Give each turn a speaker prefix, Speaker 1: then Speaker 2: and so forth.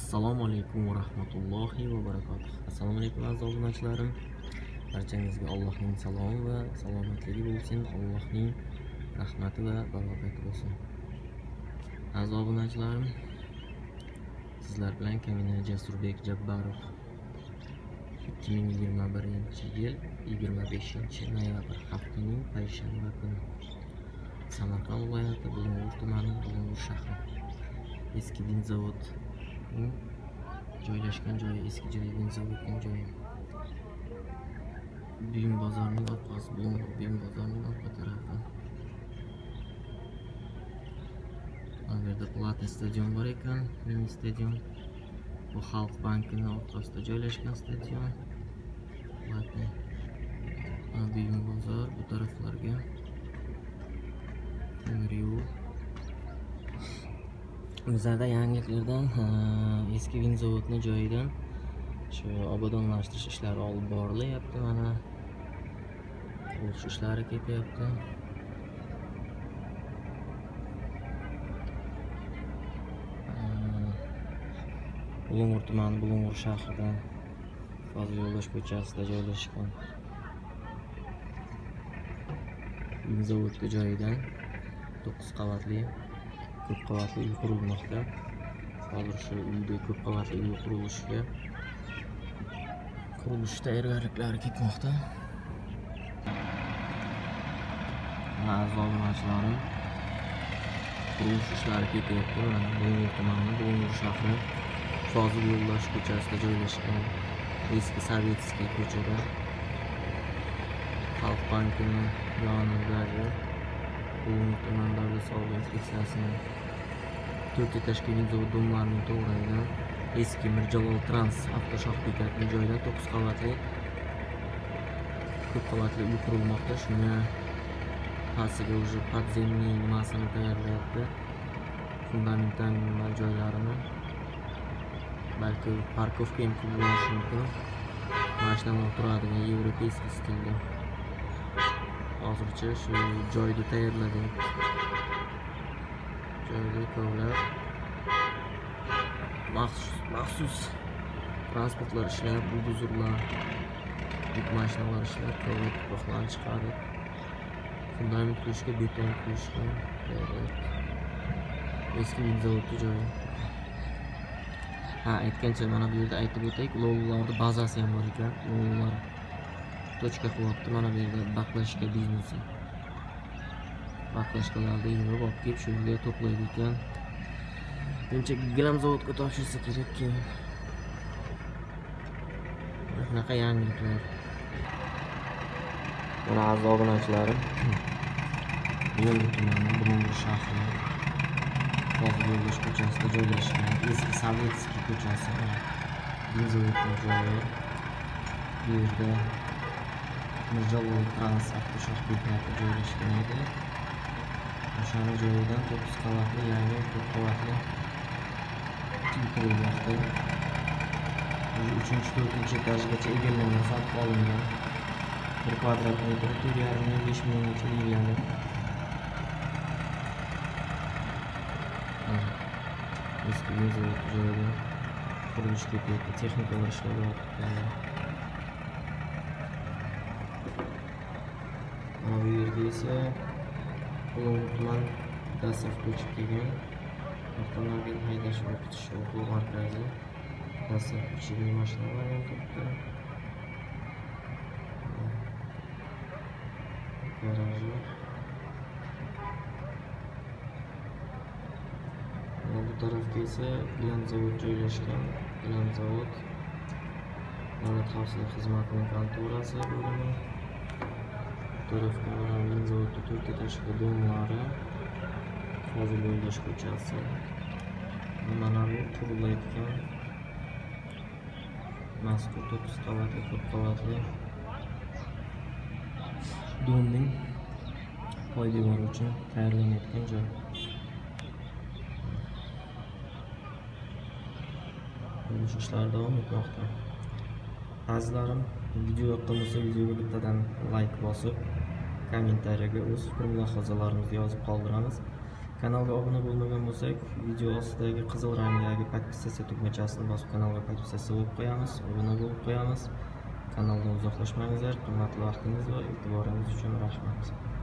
Speaker 1: Assalomu alaykum va rahmatullohi va barakatuh. Assalomu alaykum aziz obunachilarim. Barchangizga Allohning salomi va salomatligi bo'lsin. Allohning rahmati va barakati bo'lsin. Aziz obunachilarim, sizlar bilan Kamina Jasurbek Jabbarov 2021-yil 25-noyabr haftaning payshanba kuni Samarqand viloyati Bulung'ur tumani Bulung'ur shahri eski vinzavod joylashgan joyi, eski joyi vinzavodning joyi. Buyum bozorning orqasi, Bulung'ur buyum bozorning orqa tarafi. Bu yerda Platni stadion bor ekan, mini stadion. Bu Xalq bankining orqasida joylashgan stadion. Platni. Buyum bozor bu taraflarga. Temir yo'l. Bizlarda yangiliklardan eski vinzavodni joyidan shu obodonlashtirish ishlari olib borilyapti. Mana qurilish ishlari ketyapti. Bulung'ur tumani Bulung'ur shahrida Fozil Yo'ldosh ko'chasida joylashgan vinzavodga joyidan 9 qavatli ko'p qavatli uy qurilmoqda. Hozir shu uyda ko'p qavatli uy qurilish tayyorgarliklari ketmoqda. Aziz obunachilarim, qurilish ishlari ketyapti. Mana Bulung'ur tumani Bulung'ur shahri Fozil Yo'ldosh ko'chasida joylashgan eski Sovetskiy ko'chada Xalq bankining yonidagi Bulung'ur tuman davlat soliq inspeksiyasining 4 etажli vinzavod domlarini to'g'raygan eski Mirjalol Trans avtoshoh bekatining joyida 9 qavatli ko'p qavatli uy qurilmoqda. Shunga pastiga уже podzemniy nimasini tayyorlayapti. Fundamental joylarini, balki parkovka ham qurilishi mumkin. Mashinalar turadigan yevropeyskiy stilda. Hozircha shu joyda tayyorladik. Joyda kovlab maxsus transportlar ishlab, buldozerlar, yuk mashinalar ishlab, kovlab tuproqlarni chiqarib, fundament qilishga, beton qilishga tayyorlayapti. Eski vinzavodni joyi. Aytgancha mana bu yerda aytib o'taylik, lollarning bazasi ham bor ekan. Lollar tochka qilyapti. Mana bu yerda baklashka biznesi. Baklashkalarni yig'ib olib kelib shu yerga to'playdi ekan. Menimcha gilam zavodga topshirsa kerakki. Bunaqa yangiliklar. Mana aziz obunachilarim, Bulung'ur tumani Bulung'ur shahri Fozil Yo'ldosh ko'chasida joylashgan eski Sovetskiy ko'chasi. Vinzavodning joyi. Bu yerda Mirjalol Trans avtoshoh bekati joylashgan edi. O'shaning joyidan 9 qavatli yangi 4 qavatli uy qurilmoqda. 3-4 etajgacha egallangan, sotib olingan. 1 kvadrat metr 4,5 milliongacha deyiladi. Eski vinzavod joyida qurilish ketyapti, texnikalar ishlayapti. Mana bu yerga esa Bulung'ur tuman Dasaf ko'chib kelgan avtomobil haydash va o'qitish o'quv markazi. Dasaf uchirgan mashinalar ham turibdi. Garaji. Bu tarafga esa gilam zavod joylashgan. Gilam zavod davlat xavfsizlik xizmatining kontorasi bo'limi. Bu tarafga mana vinzavodning 4 etажli domlari, Fozil Yo'ldosh ko'chasi. Mana bu qurilayotgan mazkur 9 qavatli, ko'p qavatli domning poydevori uchun tayyorlanayotgan joy. Qurilish ishlari davom etmoqda. Azizlarim, video yoqqan bo'lsa videoga bittadan like bosib, kommentariyaga o'z fikr mulohazalarimizni yozib qoldiramiz. Kanalga obuna bo'lmagan bo'lsak, video ostidagi qizil rangdagi podpisatsiya tugmachasini bosib kanalga podpisatsiya bo'lib qo'yamiz, obuna bo'lib qo'yamiz. Kanaldan uzoqlashmangizlar. Qimmatli vaqtingiz va e'tiboringiz uchun rahmat.